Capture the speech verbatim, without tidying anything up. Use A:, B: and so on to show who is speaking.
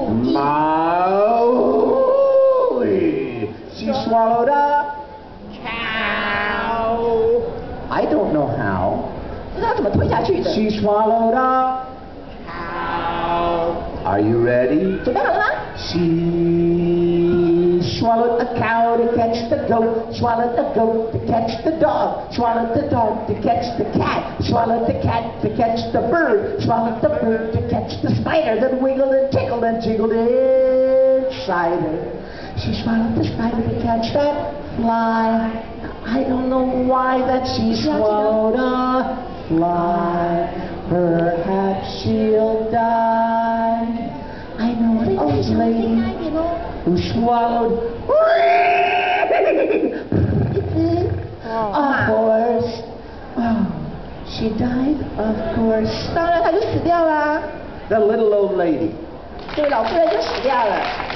A: 地。
B: She swallowed a cow. I don't know how.
A: 不知道怎么吞下去的。
B: She swallowed a cow. Are you ready?
A: 准备好了吗？
B: She swallowed a cow to catch the goat. Swallowed the goat to catch the dog. Swallowed the dog to catch the cat. Swallowed the cat to catch the bird. Swallowed the bird to catch the spider that wiggled and tickled and jiggled inside her. She swallowed the spider to catch that fly. I don't know why that she swallowed a fly. Perhaps she'll die. I know an old lady who swallowed a horse. Oh, she died, of course.
A: 当然，她就死掉啦。
B: The little old lady.
A: 这位老妇人就死掉了。